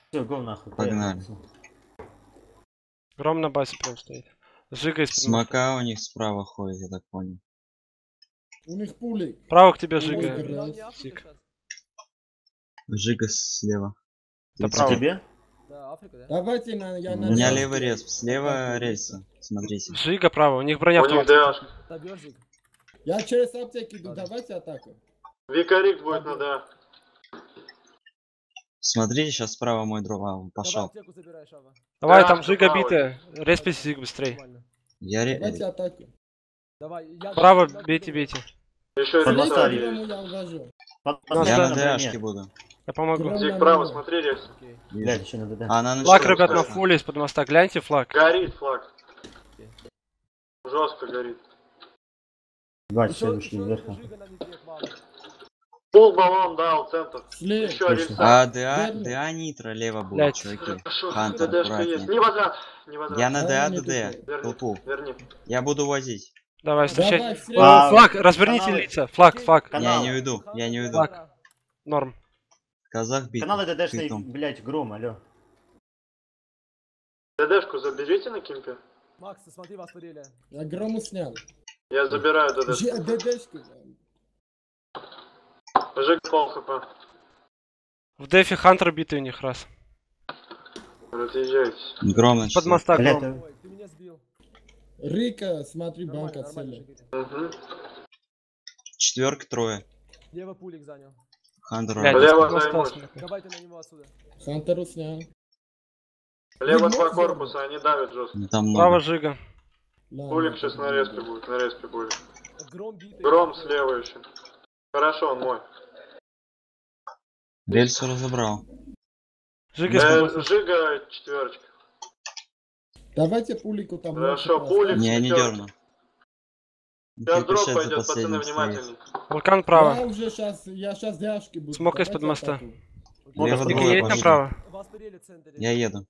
Все, го нахуй. Погнали. Гром на базе прям стоит. Жига из Смока у них справа ходит, я так понял. У них пули. Право к тебе Ой, Жига. раз. Сик. Жига слева. Да, Идите. право. Тебе? Да, Африка, да? Давайте я У на... меня левый рез, слева рельса. Смотрите. Жига право, у них броня У них автоматическая. ДАшка. Добьешь, Зиг? Я через аптеки иду, Ладно. давайте атаку. Викарик будет на ДА. Смотрите, сейчас справа мой дрова Давай пошел. аптеку забирай, Шава. Давай, Да, там Жига право. битая. Респись Зиг быстрей. Нормально. Я Давайте атаку. Давай, я... Право я- бейте, бейте. Еще Под рельса мостами. есть. Грому я увожу. Я на да. ДАшке буду. Я помогу. Гром Зиг на право, меня. смотри рельс. Окей. Блядь, еще надо, да. Она на Флаг, четвёрку ребят, на пошла. фуле из-под моста. Гляньте флаг. Горит флаг. Жестко горит. Два, все Еще, вышли еще вверх. Жига на нитре, мало. Пул баллон дал, центр. Слева. Еще Точно. рельса. А Верно. ДА нитро лево будет, Блядь. чуваки. Хорошо, Хантер, ДДшка аккуратнее. есть. Не возврат, не возврат. Я на ДА не ДД. Верни, Толпу. верни. Я буду возить. Давай, Давай, встречай. встречай. Флаг, разверните каналы. лица. Флаг, Окей. флаг. Канал. Я не уйду, я не уйду. Флаг. Норм. Казах бит. Канал ДДшный, Питом. блядь, гром, алё. ДДшку заберите на кемпе. Макс, ты смотри, вас турели. Я грому снял. Я забираю ДДшку. ДДшку. Жиг пол хп. В дефе Хантер битый у них раз. Разъезжайтесь. Гром на Под четвёрку. моста Блядь, Гром. Ой, ты меня сбил. Рика, смотри, Нормально, банка нормально, цели. Жига. Угу. Четверка трое. Лево пулик занял. Хантер Блядь, работает. Лево под моста займусь. смотри. Давай ты на него отсюда. Хантеру снял. Лево Ну, два можно? корпуса, они давят жестко. Ну, там Право много. Жига. Ладно, Пулик сейчас на ладно. респе будет, на респе будет. Гром битый. Гром слева еще. Хорошо, он мой. Рельсу разобрал. Жига из-под моста. Жига четверочка. Давайте пулику там. Хорошо, лучше пулик. поставить. Не, не пятерка. дерну. Сейчас дроп Пятьдесят за пойдет, пацаны, последним стоит. внимательней. Вулкан право. Я сейчас дяшки буду. Смок Давайте из-под моста. атаку. Лево Зиг, двое едь пошли. направо. Вас турели в центре. Я еду.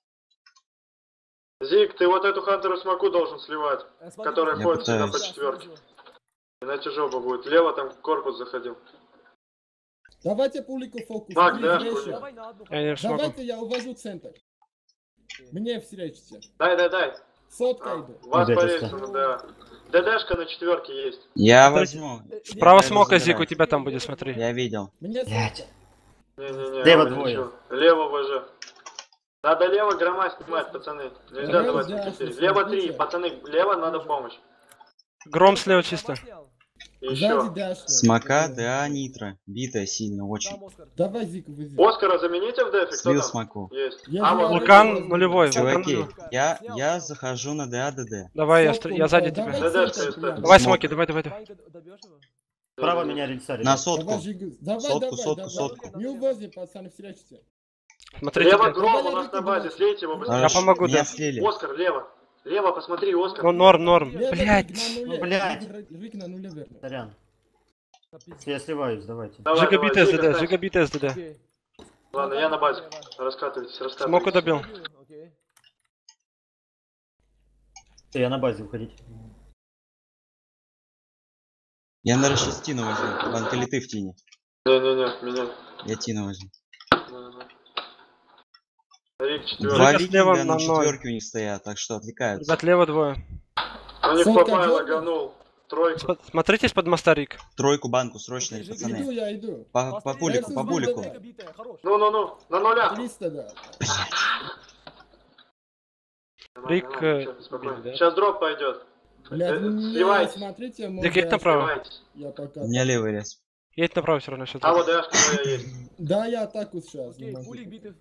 Зиг, ты вот эту Хантеру смоку должен сливать. Смотри, Которая Я ходит всегда по пытаюсь. четверке. Иначе жопа будет. Лево там корпус заходил. Давайте пулику фокус. Мак, Пулик да, выше. пулик. Давай на одну. Я не смогу. Давайте я увожу центр. Мне встречите. Дай. Сотка А, иду. вас по Обязательно. рельсам, да. ДДшка на четверке есть. Я Смотрите. возьму. Справа Я смока забираю. Зиг у тебя там будет, смотри. Я видел. Мне Блядь. Не-не-не, Лево вы двое. ничего. Лево ВЖ. Надо лево грома снимать, пацаны. Нельзя Давай, давать да, теперь. что Лево смотрите. 3, пацаны, лево надо помощь. Гром слева чисто. И Сзади еще. дашь. Смока, ДА, нитро. Битая сильно, очень. Там Оскар. Давай Зик вызи. Оскара замените в дефе, кто Слил там? смоку. Есть. Я А, знаю. вот Вулкан нулевой. Вулкан Чуваки, нулевой. я захожу на ДА, ДД. Давай, Сотку, я сзади давай тебя. Да-да, центр, что я. это? Давай Смок. смоки, давай. Ванька, добьешь его? Право меня рельса, На ребят. сотку. Давай, Жигу. Давай, Сотку, давай, сотку, давай. сотку. Не увози, пацаны, встречайте. Смотрите, Лево блядь. гром, у Давай, нас на Рика, базе, давай. слейте его быстрее. Я помогу, Меня да. слили. Оскар, лево. Лево, посмотри, Оскар. Ну, норм. Левый Блять. Рик на нуле. Ну, блядь. Рик на нуле верно. Сорян. Я сливаюсь, давайте. Давай, Жига давай, битая Жига, СДД, ставь. Жига битая СДД. Окей. Ладно, я на базе. Раскатывайтесь, Смоку раскатывайтесь. добил. Окей. Я на базе уходить. Я на расчастину возьму. Ванка, или ты в тени? Не-не-не, меня. Я тину возьму. Рик Жига Два четвертый. слева викинга на на ноль. четверке у них стоят, так что отвлекаются. Ребят, лево двое. У них Сотка Папай дёрнул. лаганул. Тройку. Смотрите из-под моста, Рик. Тройку банку срочно, Окей, Жига, пацаны. Иду, я иду. По пулику, по пулику. Жига битая, хорош. Ну, на нулях. 300, да. Рик, Спокойно. да. Сейчас дроп пойдет. Блядь, не Сливайтесь. смотрите, мой Зиг, едь дяшка. направо. Сливайтесь. Я пока. У меня левый рез. Едь направо все равно сейчас. А вот дэшка моя есть. Да, я атаку сейчас. не Окей, могу. пулик битый.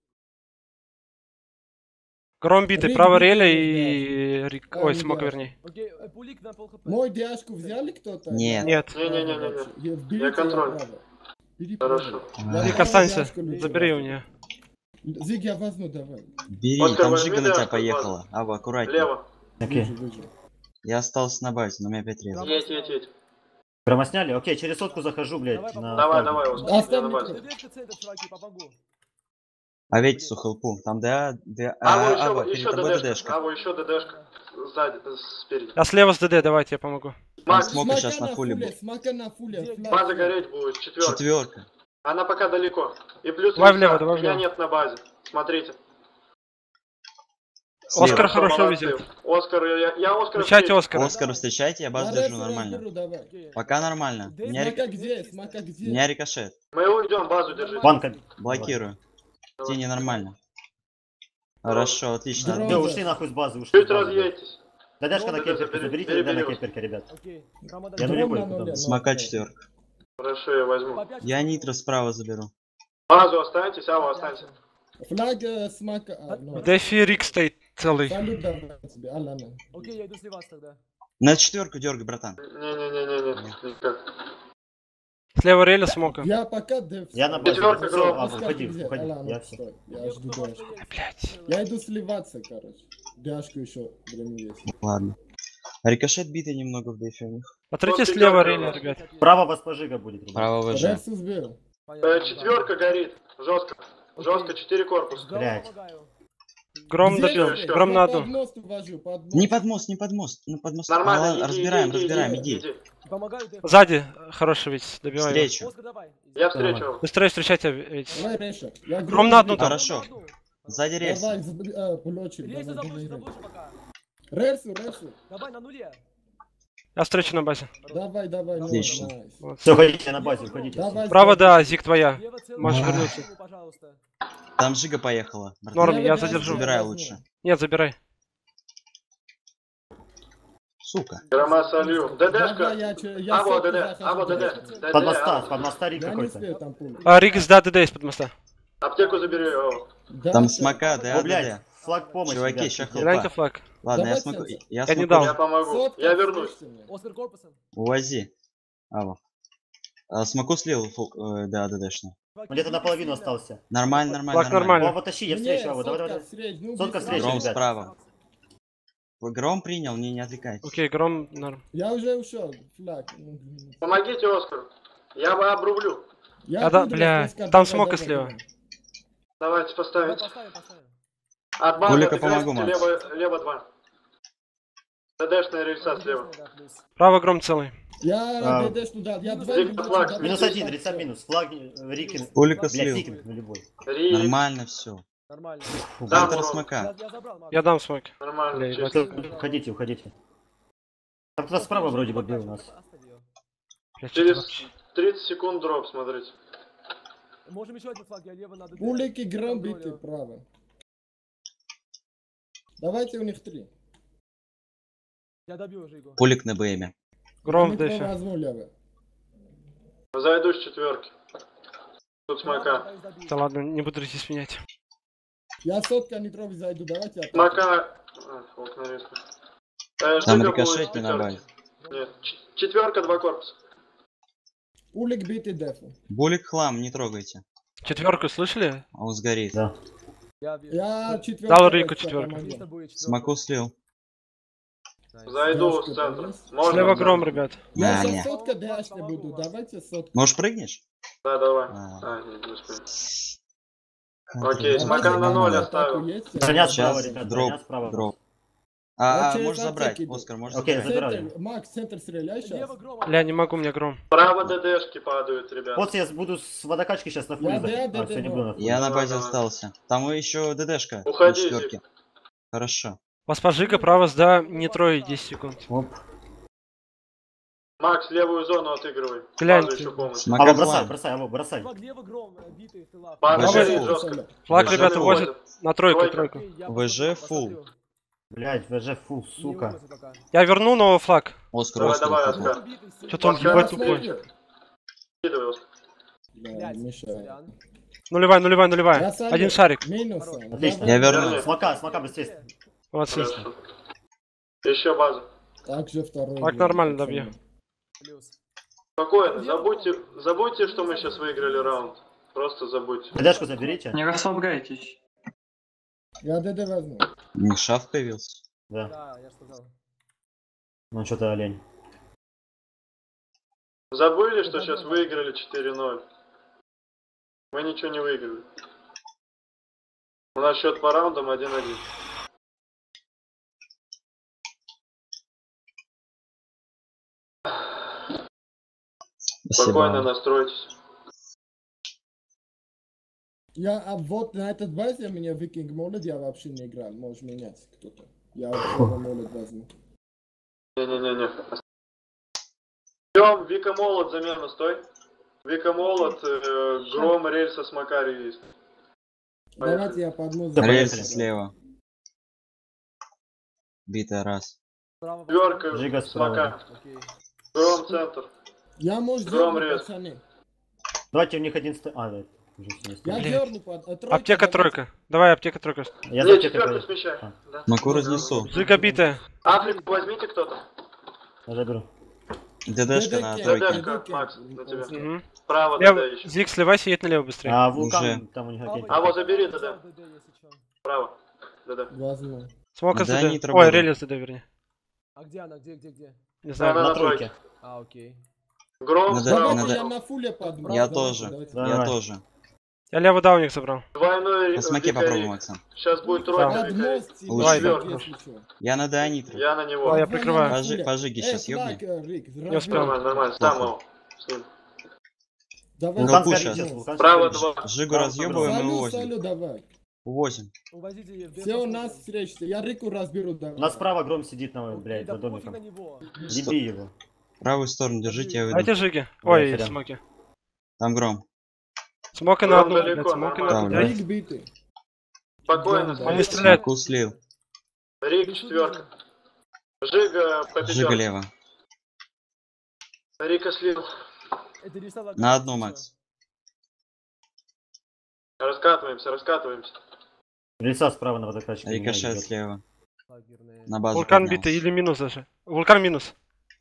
Гром битый, Рик право битый, реля да. и Рик. А, Ой, не смог да. верней. Окей, пулик на пол хп. Мой дяшку взяли кто-то? Нет. Нет. Не-не-не-не. Берите, Я контроль. право. Бери Хорошо. право. Я Рик, право останься. дяшку люблю. Забери у нее. Зиг, я возьму, давай. Бери, Оскар, там возьми Жига на тебя дашку, поехала. Ава, аккуратнее. Лево. Окей. Выжи. Я остался на базе, но меня опять резал. Едь. Грома сняли? Окей, через сотку захожу, блядь. Давай, на Давай, флагу. давай, Оскар. Я Оставь на микро. базе. ДДшка центр, чуваки, помогу. А ведь сухолпу. Там ДА, Ава, перед еще тобой ДДшка. ДДшка. Ава, еще ДДшка. Сзади, спереди. Я слева с ДД, давайте, я помогу. Там Макс, смока сейчас на фуле фуле, будет. смока на фуле. Где? флаг. база гореть будет. Четверка. Четверка. Она пока далеко. И плюс Давай Рельса. влево, давай Меня влево. нет на базе. Смотрите. Оскар Слева. хорошо молодцы. ведет. Оскар, я Оскара Включайте встречу. Оскара. Оскар, встречайте, я базу Я держу рефу нормально. разберу, давай. Окей. Пока нормально. Дэйв, Меня, Смока где? Смока меня где? рикошет. Мы уйдем, базу держите. Банка. Блокирую. Давай. Тени нормально. Хорошо, отлично. Дрон. Все, ушли нахуй с базы, ушли. Чуть разъедьтесь. Дадашка на Ну, кемперке, забери, заберите бери, ДД на бери. кемперке, ребят. Окей. Рамадан. Я Дрон нулевой на куда. нуле. Смока 4. Хорошо, я возьму. По 5 Я нитро справа заберу. Базу останьтесь, Ава останься. Флаг смока. В дефе Рик стоит целый. Салют давай тебе, Алана. Окей, я иду сливаться тогда. На 4 дергай, братан. Не-не-не-не, никак. Слева реля смока. Я пока деф. Я на базе. Четвёрка Всё, гром. Абу, уходи, уходи. Алана, Я все. стой. Я жду дашку. Блять. Я иду сливаться, короче. Дашку еще время есть. Ладно. Рикошет битый немного в дефе у них. Смотрите Вот слева пятёрка. реля, ребят. Право вас пожига будет, ребят. Право ВЖ. Рекс сбил. Четверка горит. Жестко. Жестко, 4 корпуса. Блядь. Гром Здесь добил. ещё. Гром на Под одну. мост увожу, под мост. Не под мост, не под мост. Ну, под мост. Нормально, Ладно, разбираем, иди. Помогаю, Дэйв. Сзади. Хороший ведь. Добиваю. Встречу. Оскар, давай. Я встречу. Быстрее встречайте ведь. Давай, Реша. Я Гром на одну там. Хорошо. Сзади рельсы. Давай, блочек. Рельсы Давай, заблочь, давай. заблочь пока. Рельсу. Давай на нуле. Я встречу на базе. Давай, Отлично. найс. Вот. Все, уходите на базе, уходите. Давай, Справа, сзади. да, Зик твоя. Лево целый. Можешь Ага. вернуться. Пожалуйста. Там Жига поехала. братан. Норм, я возьму, задержу. Забирай возьму. лучше. Нет, забирай. Сука. Грома солью. Давай, ДДшка. я Аво, сотку ДД. захожу. Аво, ДД. Под моста, под моста Рик Я не какой-то. успею там пулю. Рик сда ДД из-под моста. Аптеку забери. Ава. Да, Там всё. смока, О, да, блядь, да. флаг помощи, Чуваки, ребят. ща Гляньте хлопа. флаг. Ладно, я Давай смогу. центр. Я Я не смогу. дал. Я помогу. Сотка, Я вернусь. слышите меня? Оскар корпусом. Увози. Ава. Смоку слил, да, ДДшный. Он где-то наполовину остался. Нормально, нормально, Флаг нормально. О, вот тащи, я Мне встречу, Абу, давай, сотка давай. встреч, ну, Сотка без встреч, Гром ребят. справа. Гром принял, не отвлекайтесь. Окей, гром норм. Я уже флаг. Помогите Оскару. Я бы обрублю. Я да, буду бля, распускать, там давай, смока давай, слева. давай. Давайте Давай поставить. поставим. От базы Гулика отыграйте, помогу, Макс. лево 2. ДДшная рельса слева. Право гром целый. Я А. ДД туда, я Минус два один, минуты, флаг, давай, Минус давай, 1, давай, рельса всё. минус. Флаг Рикин. Пулика Блядь, слил. Рикин на любой. Рик. Нормально все. Нормально. Да, Центр урон. смока. Я забрал, Макс. Я дам смог. Нормально. Бля, чисто. Уходите, уходите. Там кто-то справа вроде бы бил у нас. Оставь её. Блядь, Через что вообще? 30 секунд дроп, смотрите. Можем еще один флаг, я лево надо. Пулики гром биты право. Давайте у них 3. Я добил уже его. Пулик на БМе. Гром в дефе. Возьму лево. Зайду с четверки. Тут смока. Да ладно, не буду здесь менять. Я сотка нитрови зайду, давайте. я Смока. Окна резко. Там Жига будет рикошет не на пятёрки. базе. Нет. Четверка, 2 корпуса. Пулик биты дефу. Булик хлам, не трогайте. Четверку слышали? А он сгорит. Да. Я вижу. Я четвертый. Дал Рику четвёрку. Отлично будет четвёрка. Смоку слил. Зайду Дашка с центра. есть? Можно? Слева гром, ребят. Я Не. за сотка ДH не буду, давайте сотку. Можешь прыгнешь? Да, давай. А. Нет, не успею. Окей, смока на ноль оставил. Броня справа, Сейчас, ребят, дроп, броня справа. дроп. Я А, через можешь забрать, аптеки иду. Оскар, можешь Окей, забрать. забираю. Макс, центр стреляй сейчас. Лево гром. Бля, не могу, у меня гром. Право ДДшки падают, ребят. Вот я буду с водокачки сейчас на фуле Я заходить. да, А, все, не буду на фуле. Я на базе Давай. остался. Там еще ДДшка. Уходи, на четверке. Хорошо. Вас пожига, право сда, не трое, 10 секунд. Оп. Макс, левую зону отыгрывай. Гляньте. Базу еще помощь. Смока Абу, бросай, хлам. бросай, Абу, бросай. Флаг лево гром, битый, ты лап. Падай Давай. жестко. Флаг, ВЖ ребята, возят Уходит. на тройку, Тройка. тройку. Окей, я ВЖ посмотрю, фул. посмотрю. Блять, ВЖ фу, Не сука. выносит пока. Я верну, но флаг. Оскар, Давай, Оскар. давай, хлопнул. Оскар. Битый, сильный. Что-то он Оскар, ебать смотри. тупой. Скидывай, Оскар. Блядь, Мешаю. сорян. Нулевая, нулевая, нулевая. Я сами- Один шарик. Минус. Отлично. Я верну. Смока, смока быстрее. Молодцы. Хорошо. Еще база. Также второй. Так нормально добью. Плюс. Спокойно, забудьте, что мы сейчас выиграли раунд. Просто забудьте. ДДшку заберите. Не расслабляйтесь. Я ДД возьму. У них шаф появился. Да. Да, я сказал. Ну что-то олень. Забыли, что сейчас выиграли 4-0? Мы ничего не выиграли. У нас счет по раундам 1-1. Спокойно Спасибо. настройтесь. А вот на этот базе меня Викинг молод, я вообще не играл. Можешь менять кто-то. Я вообще молод возьму. Не-не-не-не. Ждем Вика Молот замену, стой. Вика Молот, Гром, Рельса с Макарией есть. Давайте я подму. Да, Рельсы поехали. слева. Битая раз. Справа. Четверка Жига с справа. Мака. Окей. Гром центр. Я может Гром дерну, рез. пацаны. Давайте у них один А, да, уже все есть. Я Блин. дерну под... тройку Аптека давайте. тройка. Давай, аптека тройка. Я за Не, аптекой четверку пойду. смещай. А. Да. Маку разнесу. Жига битая. Африку возьмите кто-то. Я заберу. ДДшка на ДДК. тройке. ДДшка, Макс, на тебя. Мгм. Справа Я... ДД еще. Зиг, сливайся, едь налево быстрее. А вулкан, Уже. там у них А окей. вы- А вот забери ДД. Взял ДД, если чё. Справа. ДД. Возьму. Смока Да, СД. нитро Ой, было. релиз СД, вернее. А где она? Где? Не знаю. Она На на тройке. А, окей. Гром Надо- справа. Давайте надо- я на фуле подму. Я Давайте, тоже. давайте. Да. Я Давай. тоже. Я левый дауник забрал. Двойной На смоке Викарий. попробуй, Максим. Сейчас будет тройка Под Викарий. мост тебе, Давай, если чё. Я на Д-нитро. Я на него. Ой, я Давай прикрываю. на Пожи- фуле. пожиги щас флаг, ёбни. Рик, Не успел. Нормально, нормально. Там его. С ним. Давай. Вулкан Толпу сгорит щас. сейчас, вулкан Справа сгорит. два. Жигу Там разъебываем и Салю, увозим. салю, давай. Увозим. Увозите ее. Все у нас встретимся. Я Рику разберу, давай. У нас справа Гром сидит, на, блядь, да за пофиг на домиком. него. Еби его. Правую сторону держите, я выйду. Дайте Жиги. Давай, Ой, сорян. смоки. Там гром. Смока на Гром одну, далеко, блядь, смока на нормально. одну. Да, Дай. Рик битый. Спокойно. Да, Он не смотрите. стреляет. Маку слил. Рик четверка. Жига по Жига пятерке. лево. Рика слил. Это рисовать. На одну, Макс. Раскатываемся. Лица справа на водокачке. Рикошет слева. Лагерные. На базу Вулкан поднялся. битый или минус даже. Вулкан минус.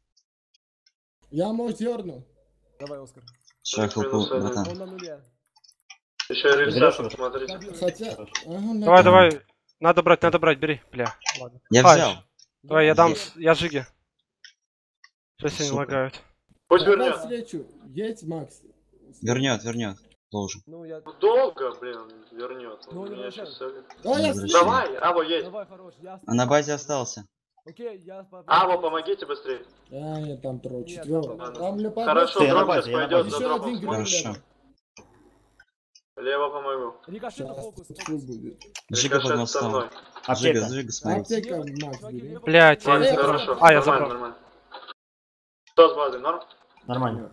Я, может, дерну. Давай, Оскар. Ща хлопу, Минус один. братан. Он на нуле. Еще Берешь рельса, его? посмотрите. Добил. Хотя... Хорошо. Ага, Давай, на- давай. Надо брать, бери. Бля. Ладно. Я Ай, взял. Давай, я дам, Есть. я Жиги. Сейчас они Супер. лагают. Пусть Давай вернет. встречу. Есть, Макс. Вернет. Должен. Ну, я... Долго, блин, вернет. Ну, не Меня возвращай. сейчас солит. А, я Не слышу. Давай, Аво есть. Давай, хорош. Я... А на базе остался. Окей, я... Аво, помогите быстрее. А, нет, там трое, Нет, четвёрка. там- Там лепот. Хорошо, Я на дроп базе, сейчас я на пойдет базе. за Еще дропом. один Смотри. Хорошо. Лево помогу. Рикошет фокус. Что будет? Жига под Рикошет со мостом. мной. Аптека. Жига, смотри. Аптека, Макс, бери. Блять, я не Ладно, забрал. хорошо. А, я Нормально, забрал. нормально. Что с базой, норм? Нормально.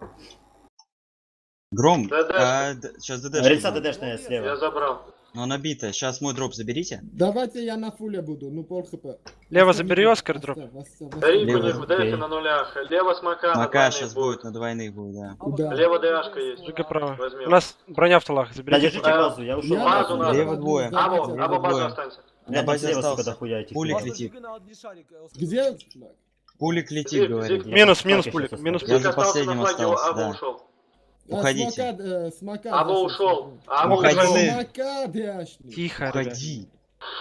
Гром. ДДшка. Сейчас Рельса ДДшка. ДДшная Я слева. забрал. Но она битая. Сейчас мой дроп заберите. Давайте я на фуле буду, ну пол хп. Лево забери, Оскар, дроп. Рику Лево, не вдайте окей. на нулях. Лево с Мака. на Мака двойных сейчас будет, на двойных будет, да. Куда? Лево ДАшка есть. Жига право. Возьмем. У нас броня в талах, Да, заберите. держите базу, я ушел. Я Базу на надо. фуле Лево подму, двое. давайте. Аво, Аво базу двое. останься. У меня На там базе слева, сука, остался. дохуя этих. Пулик ебать. летит. Где флаг? Пулик летит, Зиг, говорит. зиг. Минус, Я минус сейчас пулик, остался. минус Я пулик. Зиг за остался последним на флаге, остался, Аво да. ушел. Уходите. Смока, Аво ушел. Аво Уходи. ушел. Смока, дяшный. Тихо, ребят. Уходи.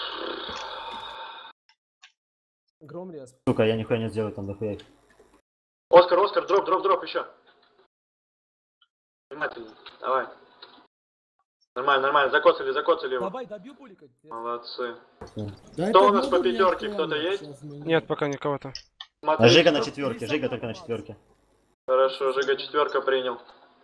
Гром рез. Сука, я нихуя не сделаю там дохуя. Оскар, дроп еще. Внимательно. Давай. Нормально. Закоцали его. Давай, добью пулика. Молодцы. Да Кто это у нас по могут не пятерке? актуально, Кто-то есть? сейчас мы- Нет, пока никого там. А Смотри. Жига на четверке, Жига только на четверке. Хорошо, Жига четверка принял.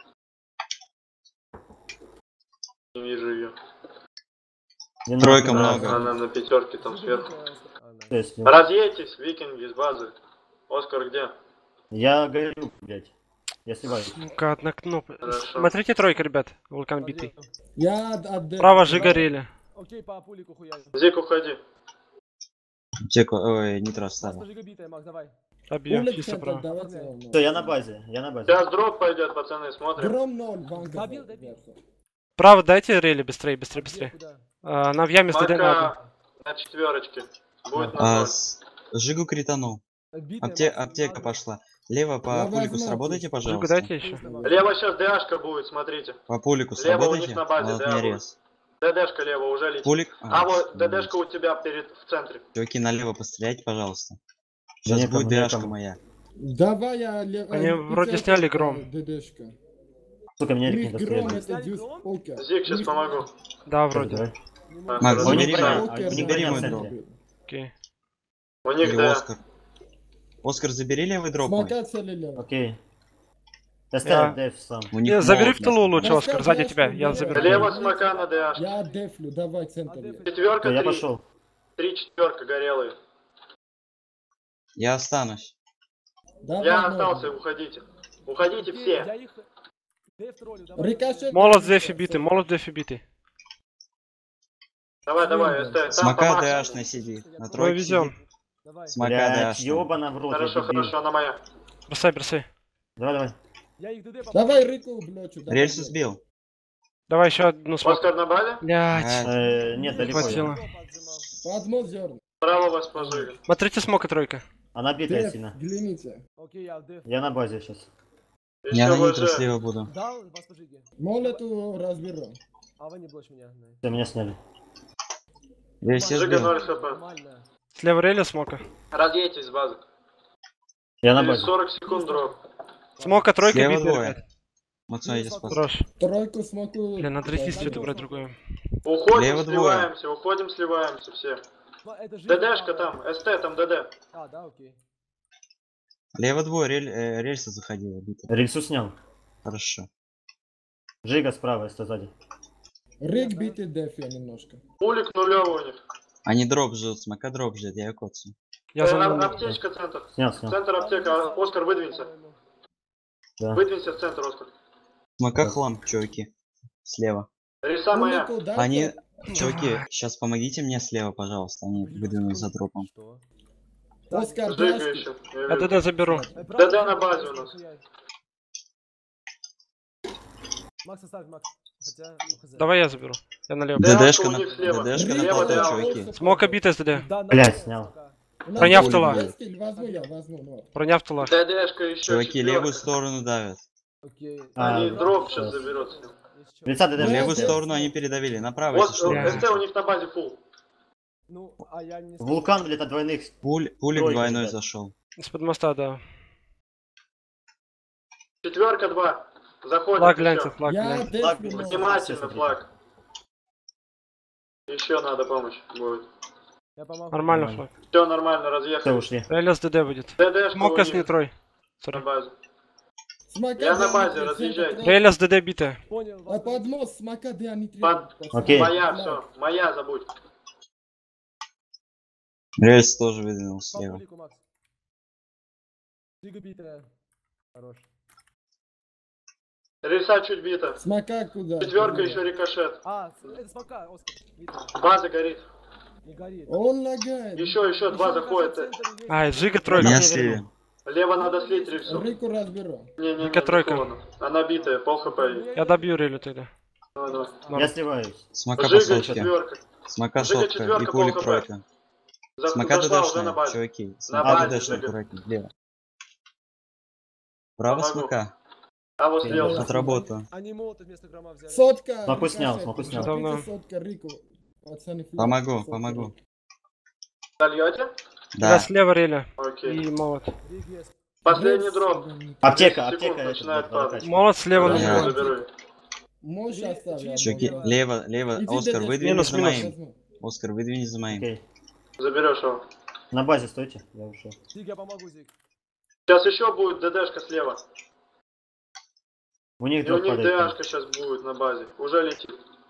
Не вижу ее. Тройка много. Она на пятерке там сверху. То есть, Разъедьтесь, викинги с базы. Оскар где? я горю, блядь. Я сливаюсь. Ну-ка, одна кнопка. Хорошо. Смотрите тройка, ребят. Вулкан битый. Я отдаю. Право же горели. Окей, по пулику хуярим. Зик, уходи. Аптеку, ой, нитро вставил. Просто Жига битая, Макс, давай. Добьем, Улик чисто центр, право. давайте я вам- Все, я на базе, я на базе. Сейчас дроп пойдет, пацаны, смотрим. Гром 0, банка. Добил. вверху. Право дайте рели, быстрее. Где, куда? Она в яме с ДД надо. Мака на четверочке. Будет на ноль. Жигу кританул. Битая, Макс, Аптека надо. пошла. Лево по Я пулику возьму. сработайте, Жигу пожалуйста. дайте еще. Лево сейчас ДАшка будет, смотрите. По пулику Лево у них сработайте. на базе, Вот да, мне будет. рез. ДДшка лево уже летит. Пулик. А вот ДДшка у тебя в центре. Чуваки, налево постреляйте, пожалуйста. Да Сейчас некому, будет ДАшка некому. моя. Давай я... Они вроде сняли гром. ДДшка. Сука, меня У Рик не них гром достает. это дюс покер. Зик, сейчас помогу. Да, вроде. Давай. Не могу. Макс, А, У них забери броня, мою. а у них Бери броня в мой центре. дроп. Окей. У них Или да. Оскар. Оскар, забери левый дроп мой. Смока целили. Окей. СТ, Дэв сам. У них Забери молот в тылу на- лучше, Оскар, сзади тебя, я заберу. Слева смока на ДАшке. Я дефлю, давай центр. Четверка, Я 3. пошел. 3 четверка горелые. Я останусь. Давай, Я давай. остался, уходите. Уходите Я все. их... Деф троллю, давай. Рикошет. Молот в дефе битый, молот в дефе битый. Давай, давай, СТ. Там Смока по максимуму. ДАшный сидит. На Мы тройке везем. сидит. Давай. Смока Блять, ДАшный. ёбана в рот, я Хорошо, дебил. хорошо, она моя. Бросай, бросай. Давай, давай. Я их ДД Давай Рику блочу. давай, Рельсу блядь. сбил. Давай еще одну смог. Оскар на базе? Блять. Нет, далеко. Хватило. Подмол зерна. Справа вас пожили. Смотрите смока тройка. Она битая Деф, сильно. гляните. Окей, я в деф. Я на базе сейчас. Я на Еще нитро ВЖ. слева буду. Дал, вас пожиги. Молоту разберу. А вы не блочь меня. Все, меня сняли. Рельс я Жига сбил. 0 хп. Нормально. Слева реля смока. Разъедьтесь с базы. Я на Через базе. 40 секунд дроп. Смока тройка Слева битый, двое. ребят. Мацо, иди спас. Хорош. Тройку смогу. Блин, надо рейти что-то брать другое. Уходим, Лево двое. сливаемся, уходим, сливаемся все. Это же... ДДшка там, СТ там ДД. А, да, окей. Лево двое, рельса заходила. битая. Рельсу снял. Хорошо. Жига справа, СТ сзади. Рик битый деф я немножко. Пулик нулевый у них. Они дроп ждут, смока дроп ждет, я коцаю. Я за ним. Аптечка, центр. Снял, снял. Центр аптека. Оскар, выдвинься. Да. Выдвинься в центр, Оскар. Смока хлам, чуваки. Слева. Риса моя. Пулику дайте. Они, чуваки, сейчас помогите мне слева, пожалуйста. Они выдвинули за дропом. Что? Оскар, Жига дашь? еще. Я ДД заберу. ДД на базе у нас. Макс, оставь, Макс. Хотя, ну, хз. Давай я заберу. Я налево. Да. ДДшка у на них слева. ДДшка на Слева, плато, да. чуваки. Смока битая с ДД. Да, Блядь, на- снял. У нас Броня в есть тылах. стиль, возьму я, возьму. Ну. Броня в тылах. ДДшка еще. Чуваки, четвёрка. левую сторону давят. Окей. А, Они да, дроп сейчас. сейчас заберут. Есть чё. Лица В ДД. левую да. сторону они передавили. Направо, если что. Бля. СТ у них на базе фул. Ну, а я не... Вулкан, блядь, от двойных. Пулик Тройка, двойной ребят. зашел. Из-под моста, да. Четверка 2. Заходит. Флаг еще. гляньте, флаг Я гляньте. Флаг дефлю. бил. но- Внимательно, флаг. Еще надо помощь будет. Я помогу. Нормально флаг. Все нормально, Все, разъехали. ушли. Реля с ДД будет. ДДшка Смока у с них нитрой. на Сори. базе. Смока Я на да, базе, не разъезжайте. трогай. Реля с ДД битая. Понял. А вас под мост смока да не Под- трогай. Окей. Моя, все. Моя забудь. Рельс тоже выдвинул по слева. пулику, Макс. Жига битая. Хорош. Риса чуть бита. Смока куда? Четверка еще рикошет. А, это смока, Оскар. Битая. База горит. Не горит. Он лагает. Еще 2 Ещё, заходит. кажется, в центре есть. Ай, Жига тройка. Меня я слили. верну. Лево надо слить рельсу. Рику разберу. Не, Только тройка. холодно. Она битая, пол хп. ей. Я добью Релю тогда. Давай, давай. Я сливаюсь. Смока по Жига сотке. четверка. Смока Жига сотка. четверка, И пулик пол хп. тройка. Смока Зашла уже на ДДшная, базе. чуваки. На Смока базе, ДДшная, Жига. аккуратнее. Лево. Право Помогу. смока. А вот Я слева. Отработал. Они молоты вместо грома взяли. Сотка. Смоку снял, рикошет. смоку снял. Давно. Сотка Рику. Пацаны, флаг. Помогу, Сотка помогу. Рику. Сольете? Я Да. слева Реля. Окей. И молот. Биг есть. Последний Деф, дроп. сука, не- Аптека, 10 секунд аптека. начинает это, блядь, падать. Молот слева Да, на Я- я него. заберу. Можешь оставить. я Чуваки, могу. лево. Иди, Оскар, дядя, выдвини Минус, за минус. моим. возьму. Оскар, выдвини за моим. Окей. Заберешь его. На базе стойте. Я ушел. Зиг, я помогу, Зиг. Сейчас еще будет ДДшка слева. У них И у дроп них падает. ДАшка сейчас будет на базе. Уже летит.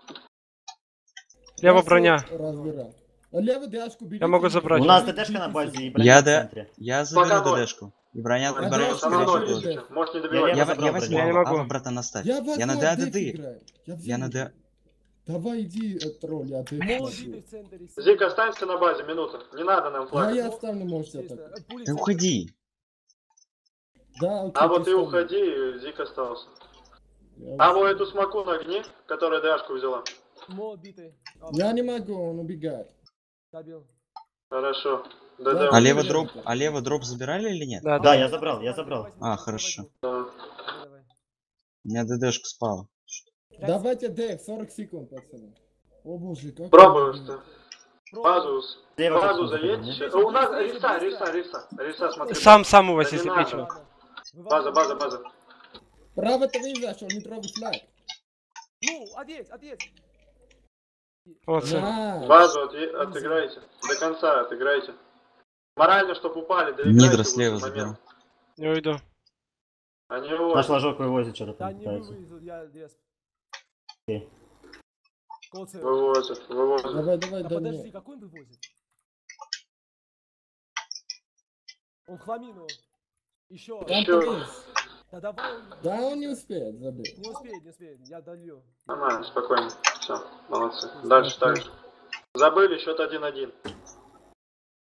Лево Я броня. разбираю. А левый ДАшку берите. Я могу забрать. У нас ДДшка на базе и броня Я в да. центре. Я заберу Пока ноль. ДДшку. И броня, Она и броня дальше, скорее Она всего ноль тоже. сейчас. Можешь не Я добивать. лево забрал возьму, Я не могу. Ава, братан, оставь. Я возьму, Я на а Дэв ДАДД. играю. Я Я на взял. Д... Давай иди, тролль, я Дэв Молот возьму. битый в центре. Зик, останься на базе, минута. Не надо нам А флаг. я оставлю, можете так. Пулик Да центр. уходи. Да, окей. А вот ты ты оставь. уходи, Зик остался. Я А ушел. вот эту смоку нагни, которая ДАшку взяла. Молот битый. А, Я не могу, он убегает. добил. Хорошо. Да. ДД. А лево дроп забирали или нет? Да, Да, да. я забрал, я забрал. А, хорошо. Да. Давай. У меня ДДшка спала. Давайте Дэв, 40 секунд, пацаны. О боже, как... Пробую, что. Пробуй. Базу, Слева базу как-то заедь. не? Щас- У нас риса, смотри. Сам у вас, Да не если надо. нечего. База. Право ты зашел, не трогай флаг. Ну, одеть. Вот, всё. Да. Базу отыграйте. До конца отыграйте. Морально, чтоб упали, доиграйте Нидра в слева лучший заберу. момент. Не уйду. Они Наш выводят. ложок вывозит что-то Да там не пытается. вывезут, я лес. Окей. Коцер. Вывозят, вывозят. Давай, Да дай подожди, мне. какой он вывозит? Он хламину. Еще. Там Ещё. повис. Да давай. Да, он не успеет, забей. Не успеет, не успеет. Я долью. Нормально, спокойно. Все, молодцы. Дальше, дальше. Забыли, счет 1-1.